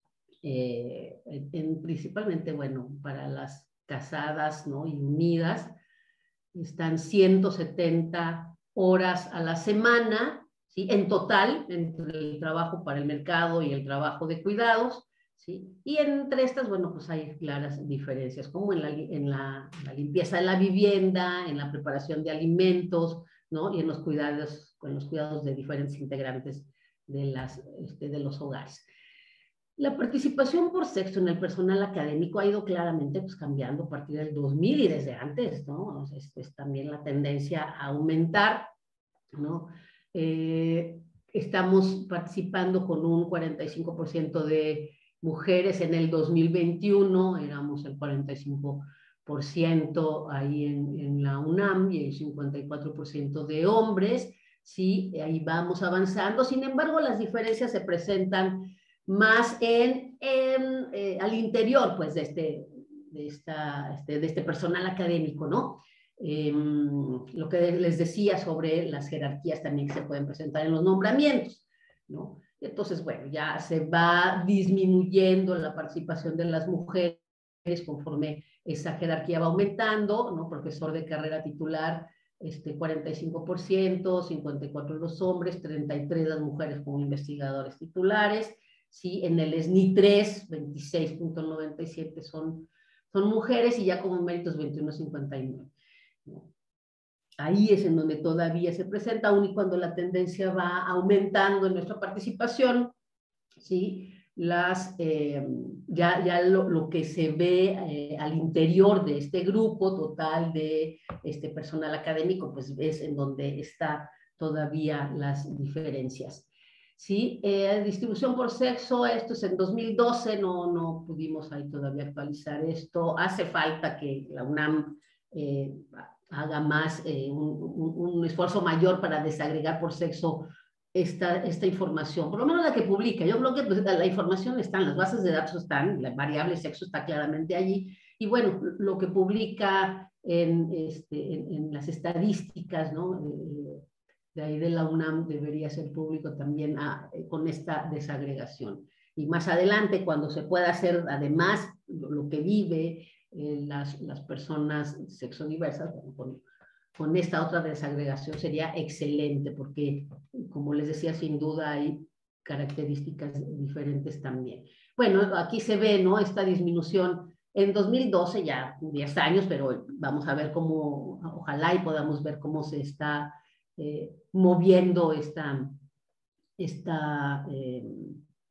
Eh, en, principalmente, bueno, para las casadas, ¿no? Y unidas, están ciento setenta horas a la semana, ¿sí? En total, entre el trabajo para el mercado y el trabajo de cuidados, ¿sí? Y entre estas, bueno, pues hay claras diferencias, como en la, en la, la limpieza de la vivienda, en la preparación de alimentos, ¿no? Y en los cuidados, con los cuidados de diferentes integrantes de, las, este, de los hogares. La participación por sexo en el personal académico ha ido claramente pues, cambiando a partir del dos mil y desde antes, ¿no? Es, es también la tendencia a aumentar, ¿no? Eh, estamos participando con un cuarenta y cinco por ciento de mujeres en el dos mil veintiuno, éramos el cuarenta y cinco por ciento ahí en, en la UNAM y el cincuenta y cuatro por ciento de hombres, sí, ahí vamos avanzando. Sin embargo, las diferencias se presentan más en, en eh, al interior, pues, de este, de, esta, este, de este personal académico, ¿no? Eh, lo que les decía sobre las jerarquías también que se pueden presentar en los nombramientos, ¿no? Entonces, bueno, ya se va disminuyendo la participación de las mujeres conforme esa jerarquía va aumentando, ¿no? Profesor de carrera titular, este, cuarenta y cinco por ciento, cincuenta y cuatro por ciento los hombres, treinta y tres por ciento las mujeres como investigadores titulares, ¿sí? En el S N I tres, veintiséis punto noventa y siete son, son mujeres y ya como méritos veintiuno punto cincuenta y nueve. ¿No? Ahí es en donde todavía se presenta, aún y cuando la tendencia va aumentando en nuestra participación, ¿sí? Las, eh, ya, ya lo, lo que se ve eh, al interior de este grupo total de este personal académico, pues es en donde está todavía las diferencias. ¿Sí? Eh, distribución por sexo, esto es en dos mil doce, no, no pudimos ahí todavía actualizar esto. Hace falta que la UNAM eh, haga más, eh, un, un, un esfuerzo mayor para desagregar por sexo esta, esta información, por lo menos la que publica. Yo creo que pues, la, la información está, las bases de datos están, la variable sexo está claramente allí, y bueno, lo que publica en, este, en, en las estadísticas, ¿no? Eh, de ahí de la UNAM debería ser público también a, con esta desagregación. Y más adelante, cuando se pueda hacer además lo, lo que vive eh, las, las personas sexodiversas, bueno, con, con esta otra desagregación sería excelente, porque, como les decía, sin duda hay características diferentes también. Bueno, aquí se ve, ¿no? Esta disminución en dos mil doce, ya diez años, pero vamos a ver cómo, ojalá y podamos ver cómo se está eh, moviendo esta, esta, eh,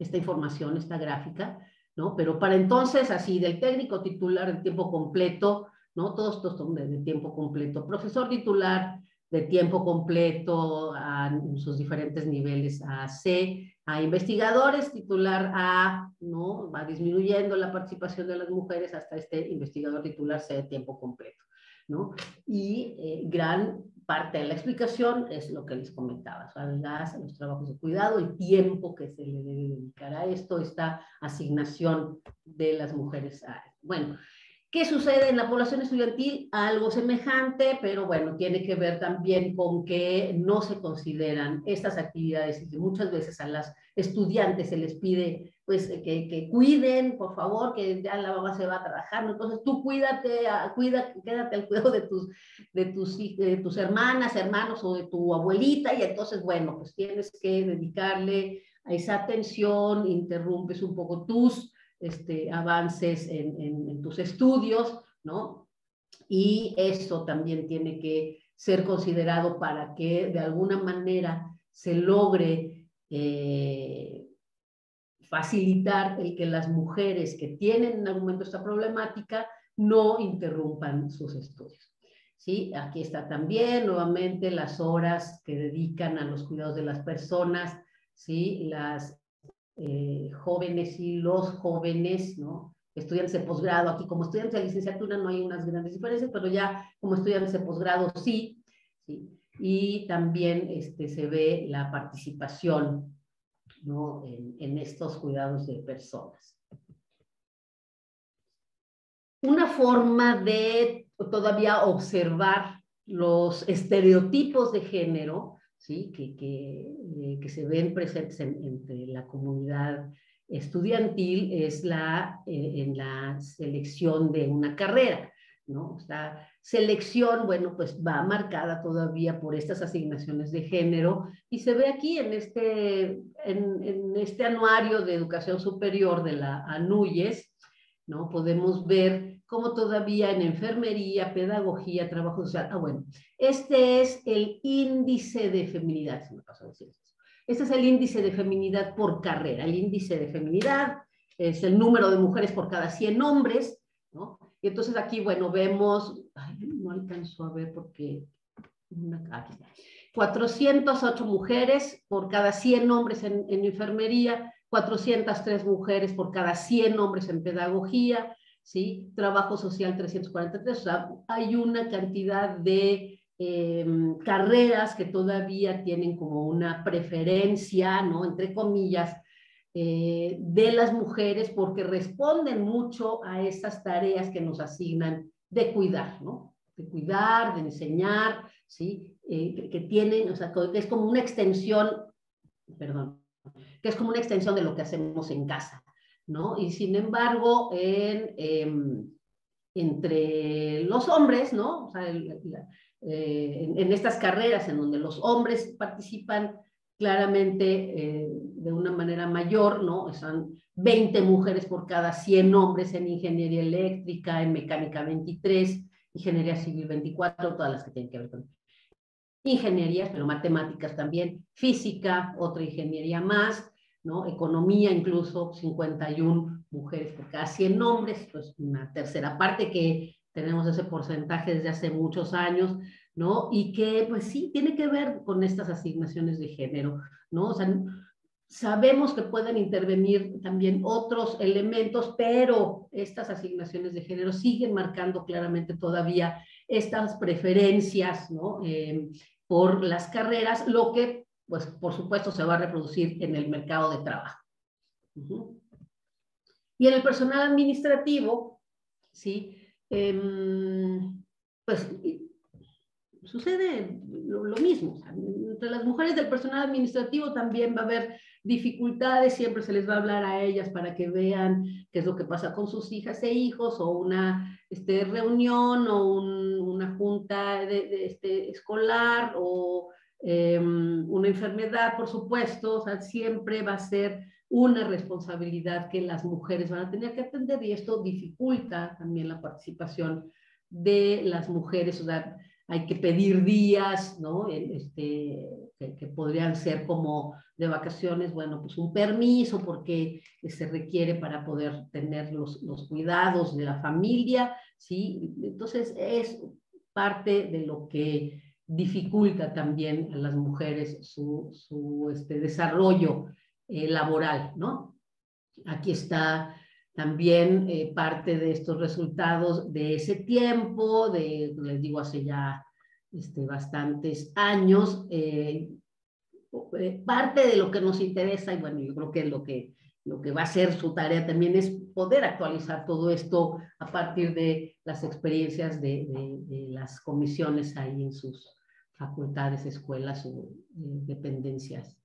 esta información, esta gráfica, ¿no? Pero para entonces, así, del técnico titular de tiempo completo, ¿no? Todos estos son de, de tiempo completo. Profesor titular de tiempo completo a, en sus diferentes niveles A, C, a investigadores titular A, ¿no? Va disminuyendo la participación de las mujeres hasta este investigador titular C de tiempo completo, ¿no? Y eh, gran parte de la explicación es lo que les comentaba, o sea, las, los trabajos de cuidado, el tiempo que se le debe dedicar a esto, esta asignación de las mujeres a esto. Bueno, ¿qué sucede en la población estudiantil? Algo semejante, pero bueno, tiene que ver también con que no se consideran estas actividades y que muchas veces a las estudiantes se les pide pues que, que cuiden, por favor, que ya la mamá se va a trabajar, ¿no? Entonces tú cuídate, cuida, quédate al cuidado de tus, de, tus, de tus hermanas, hermanos o de tu abuelita y entonces, bueno, pues tienes que dedicarle a esa atención, interrumpes un poco tus Este, avances en, en, en tus estudios, ¿no? Y eso también tiene que ser considerado para que de alguna manera se logre eh, facilitar el que las mujeres que tienen en algún momento esta problemática no interrumpan sus estudios. ¿Sí? Aquí está también nuevamente las horas que dedican a los cuidados de las personas, ¿sí? Las Eh, jóvenes y los jóvenes, ¿no? Estudiantes de posgrado, aquí como estudiantes de licenciatura no hay unas grandes diferencias, pero ya como estudiantes de posgrado sí, ¿sí? Y también este, se ve la participación, ¿no? en, en estos cuidados de personas. Una forma de todavía observar los estereotipos de género, ¿sí? que, que, eh, que se ven presentes en, entre la comunidad estudiantil es la, eh, en la selección de una carrera, ¿no? Esta selección, bueno, pues va marcada todavía por estas asignaciones de género y se ve aquí en este, en, en este anuario de educación superior de la ANUYES, ¿no? Podemos ver cómo todavía en enfermería, pedagogía, trabajo social, ah, bueno, este es el índice de feminidad, se me pasó a decir eso. Este es el índice de feminidad por carrera. El índice de feminidad es el número de mujeres por cada cien hombres, ¿no? Y entonces aquí, bueno, vemos, ay, no alcanzo a ver porque, una, aquí está, cuatrocientas ocho mujeres por cada cien hombres en, en enfermería, cuatrocientas tres mujeres por cada cien hombres en pedagogía, ¿sí? Trabajo social trescientos cuarenta y tres, o sea, hay una cantidad de eh, carreras que todavía tienen como una preferencia, ¿no? Entre comillas, eh, de las mujeres porque responden mucho a esas tareas que nos asignan de cuidar, ¿no? De cuidar, de enseñar, ¿sí? Eh, que, que tienen, o sea, que es como una extensión, perdón, que es como una extensión de lo que hacemos en casa, ¿no? Y sin embargo, en, eh, entre los hombres, ¿no? O sea, el, la, eh, en, en estas carreras en donde los hombres participan claramente eh, de una manera mayor, ¿no? Son veinte mujeres por cada cien hombres en ingeniería eléctrica, en mecánica veintitrés, ingeniería civil veinticuatro, todas las que tienen que ver con ingenierías, pero matemáticas también, física, otra ingeniería más, ¿no? Economía incluso, cincuenta y una mujeres por cada cien hombres, pues una tercera parte que tenemos ese porcentaje desde hace muchos años, ¿no? Y que pues sí, tiene que ver con estas asignaciones de género, ¿no? O sea, sabemos que pueden intervenir también otros elementos, pero estas asignaciones de género siguen marcando claramente todavía estas preferencias, ¿no? Eh, por las carreras, lo que, pues, por supuesto, se va a reproducir en el mercado de trabajo. Uh-huh. Y en el personal administrativo, ¿sí? Eh, pues sucede lo, lo mismo. O sea, entre las mujeres del personal administrativo también va a haber dificultades, siempre se les va a hablar a ellas para que vean qué es lo que pasa con sus hijas e hijos, o una este, reunión, o un, una junta de, de, este, escolar, o eh, una enfermedad, por supuesto. O sea, siempre va a ser una responsabilidad que las mujeres van a tener que atender, y esto dificulta también la participación de las mujeres. O sea, hay que pedir días, ¿no? Este, que, que podrían ser como de vacaciones, bueno, pues un permiso porque se requiere para poder tener los, los cuidados de la familia, ¿sí? Entonces es parte de lo que dificulta también a las mujeres su, su este, desarrollo eh, laboral, ¿no? Aquí está también eh, parte de estos resultados de ese tiempo, de, les digo, hace ya este, bastantes años, eh, parte de lo que nos interesa, y bueno, yo creo que lo que, lo que va a ser su tarea también es poder actualizar todo esto a partir de las experiencias de, de, de las comisiones ahí en sus facultades, escuelas o eh, dependencias.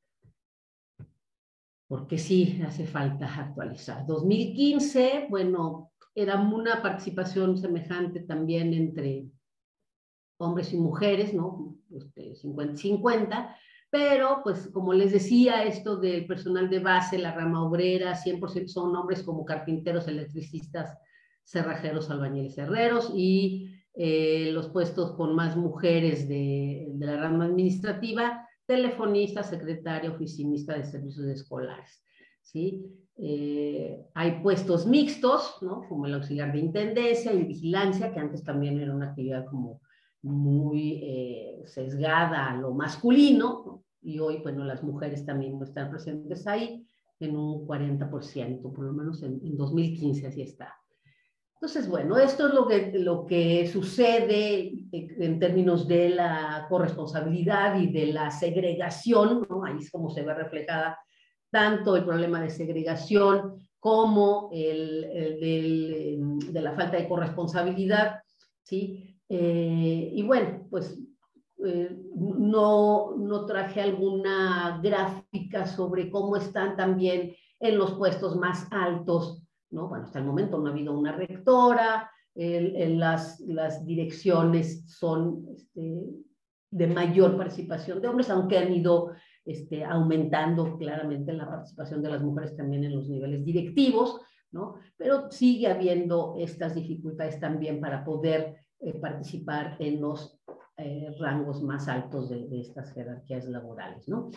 Porque sí hace falta actualizar. dos mil quince, bueno, era una participación semejante también entre hombres y mujeres, ¿no? Este, cincuenta cincuenta, pero pues como les decía, esto del personal de base, la rama obrera, cien por ciento son hombres como carpinteros, electricistas, cerrajeros, albañiles, herreros, y eh, los puestos con más mujeres de, de la rama administrativa, telefonista, secretaria, oficinista de servicios escolares, ¿sí? Eh, hay puestos mixtos, ¿no? Como el auxiliar de intendencia y vigilancia, que antes también era una actividad como muy eh, sesgada a lo masculino, ¿no? Y hoy, bueno, las mujeres también están presentes ahí en un cuarenta por ciento, por lo menos en, en dos mil quince así está. Entonces, bueno, esto es lo que, lo que sucede en términos de la corresponsabilidad y de la segregación, ¿no? Ahí es como se ve reflejada tanto el problema de segregación como el, el, el de la falta de corresponsabilidad, ¿sí? Eh, y bueno, pues eh, no, no traje alguna gráfica sobre cómo están también en los puestos más altos, ¿no? Bueno, hasta el momento no ha habido una rectora, el, el, las, las direcciones son este, de mayor participación de hombres, aunque han ido este, aumentando claramente la participación de las mujeres también en los niveles directivos, ¿no? Pero sigue habiendo estas dificultades también para poder eh, participar en los eh, rangos más altos de, de estas jerarquías laborales, ¿no?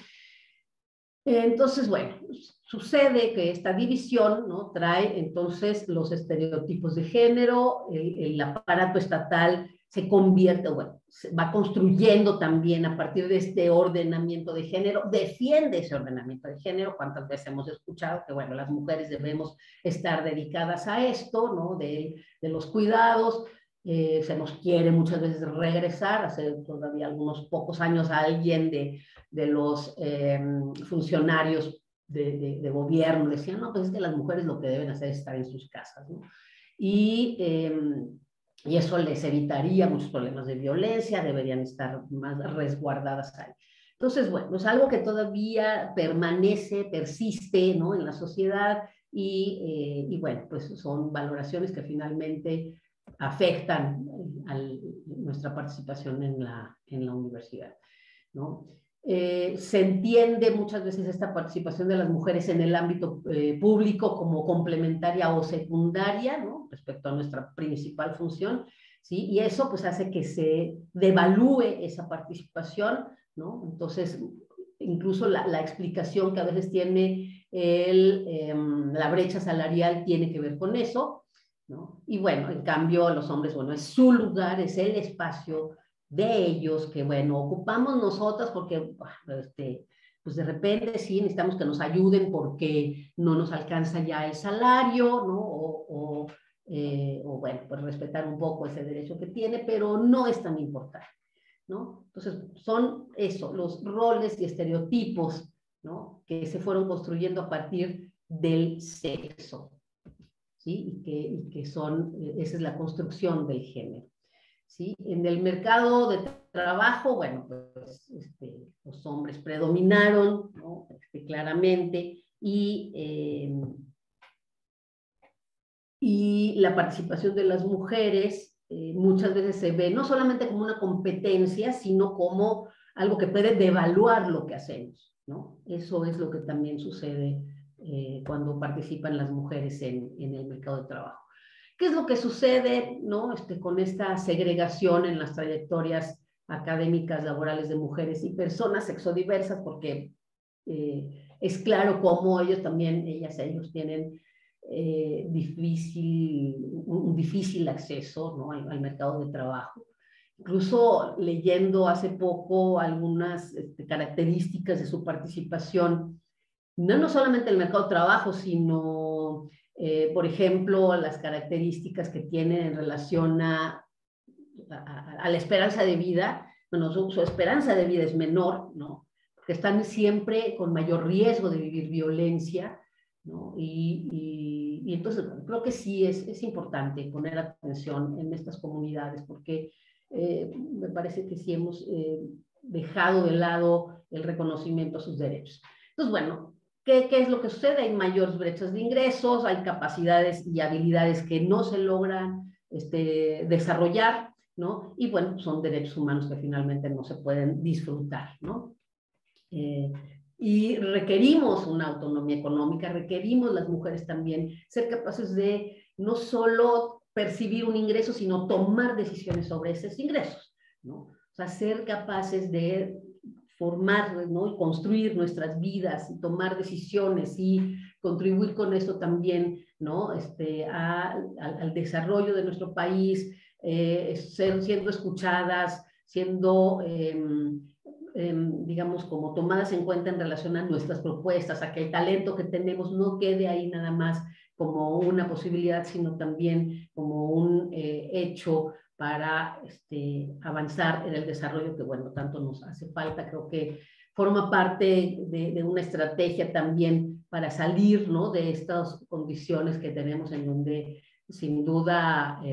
Entonces, bueno, sucede que esta división, ¿no? Trae entonces los estereotipos de género, el, el aparato estatal se convierte, bueno, se va construyendo también a partir de este ordenamiento de género, defiende ese ordenamiento de género. ¿Cuántas veces hemos escuchado que, bueno, las mujeres debemos estar dedicadas a esto, ¿no? De, de los cuidados. Eh, se nos quiere muchas veces regresar, hace todavía algunos pocos años a alguien de, de los eh, funcionarios de, de, de gobierno decían, no, pues es que las mujeres lo que deben hacer es estar en sus casas, ¿no? Y, eh, y eso les evitaría muchos problemas de violencia, deberían estar más resguardadas ahí. Entonces, bueno, es algo que todavía permanece, persiste, ¿no? En la sociedad y, eh, y bueno, pues son valoraciones que finalmente afectan a nuestra participación en la, en la universidad, ¿no? Eh, se entiende muchas veces esta participación de las mujeres en el ámbito eh, público como complementaria o secundaria, ¿no? Respecto a nuestra principal función, ¿sí? Y eso pues hace que se devalúe esa participación, ¿no? Entonces, incluso la, la explicación que a veces tiene el, eh, la brecha salarial tiene que ver con eso, ¿no? Y bueno, en cambio los hombres, bueno, es su lugar, es el espacio de ellos que, bueno, ocupamos nosotras porque, este, pues de repente sí necesitamos que nos ayuden porque no nos alcanza ya el salario, ¿no? O, o, eh, o bueno, pues respetar un poco ese derecho que tiene, pero no es tan importante, ¿no? Entonces, son eso, los roles y estereotipos, ¿no? Que se fueron construyendo a partir del sexo, ¿sí? Y que, y que son, esa es la construcción del género, ¿sí? En el mercado de trabajo, bueno, pues este, los hombres predominaron, ¿no? Este, claramente, y, eh, y la participación de las mujeres eh, muchas veces se ve no solamente como una competencia, sino como algo que puede devaluar lo que hacemos, ¿no? Eso es lo que también sucede eh, cuando participan las mujeres en, en el mercado de trabajo. ¿Qué es lo que sucede, ¿no? Este, con esta segregación en las trayectorias académicas, laborales de mujeres y personas sexodiversas, porque eh, es claro cómo ellos también, ellas, ellos tienen eh, difícil, un difícil acceso, ¿no?, al, al mercado de trabajo. Incluso leyendo hace poco algunas este, características de su participación, no, no solamente el mercado de trabajo, sino, eh, por ejemplo, las características que tienen en relación a, a, a la esperanza de vida. Bueno, su, su esperanza de vida es menor, ¿no?, porque están siempre con mayor riesgo de vivir violencia, ¿no? Y, y, y entonces bueno, creo que sí es, es importante poner atención en estas comunidades, porque eh, me parece que sí hemos eh, dejado de lado el reconocimiento a sus derechos. Entonces, bueno, ¿qué, qué es lo que sucede? Hay mayores brechas de ingresos, hay capacidades y habilidades que no se logran este, desarrollar, ¿no? Y bueno, son derechos humanos que finalmente no se pueden disfrutar, ¿no? Eh, y requerimos una autonomía económica, requerimos las mujeres también ser capaces de no solo percibir un ingreso, sino tomar decisiones sobre esos ingresos, ¿no? O sea, ser capaces de formar, ¿no?, y construir nuestras vidas y tomar decisiones y contribuir con esto también, ¿no?, este, a, a, al desarrollo de nuestro país, eh, ser, siendo escuchadas, siendo... Eh, Eh, digamos, como tomadas en cuenta en relación a nuestras propuestas, a que el talento que tenemos no quede ahí nada más como una posibilidad, sino también como un eh, hecho para este, avanzar en el desarrollo que, bueno, tanto nos hace falta. Creo que forma parte de, de una estrategia también para salir, ¿no?, de estas condiciones que tenemos en donde, sin duda,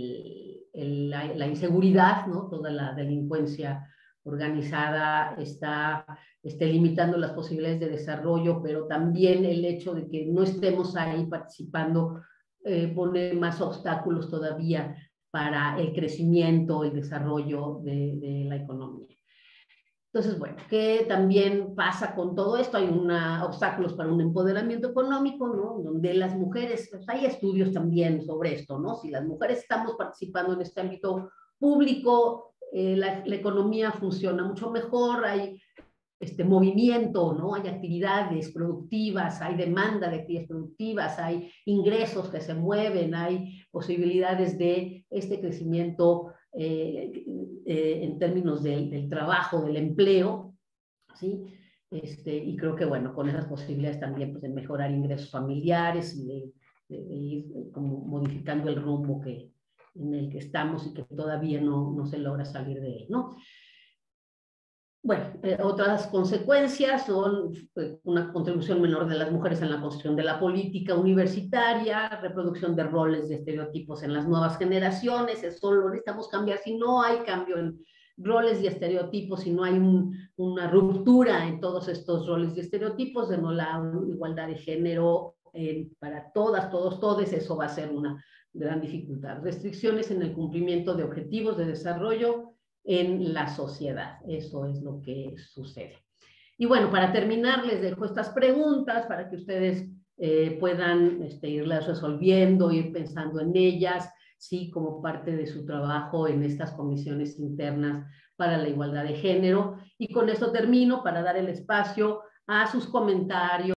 el, el, la, la inseguridad, ¿no?, toda la delincuencia organizada está, esté limitando las posibilidades de desarrollo, pero también el hecho de que no estemos ahí participando eh, pone más obstáculos todavía para el crecimiento, el desarrollo de, de la economía. Entonces, bueno, ¿qué también pasa con todo esto? Hay una, obstáculos para un empoderamiento económico, ¿no?, donde las mujeres, pues hay estudios también sobre esto, ¿no? Si las mujeres estamos participando en este ámbito público, Eh, la, la economía funciona mucho mejor, hay este movimiento, ¿no?, hay actividades productivas, hay demanda de actividades productivas, hay ingresos que se mueven, hay posibilidades de este crecimiento eh, eh, en términos del, del trabajo, del empleo, ¿sí? Este, y creo que, bueno, con esas posibilidades también pues, de mejorar ingresos familiares y de, de, de ir como modificando el rumbo que, en el que estamos y que todavía no, no se logra salir de él, ¿no? Bueno, eh, otras consecuencias son eh, una contribución menor de las mujeres en la construcción de la política universitaria, reproducción de roles y estereotipos en las nuevas generaciones. Eso lo necesitamos cambiar. Si no hay cambio en roles y estereotipos, si no hay un, una ruptura en todos estos roles y estereotipos, de no la igualdad de género eh, para todas, todos, todes, eso va a ser una gran dificultad. Restricciones en el cumplimiento de objetivos de desarrollo en la sociedad. Eso es lo que sucede. Y bueno, para terminar, les dejo estas preguntas para que ustedes eh, puedan este, irlas resolviendo, ir pensando en ellas, sí, como parte de su trabajo en estas comisiones internas para la igualdad de género. Y con esto termino para dar el espacio a sus comentarios.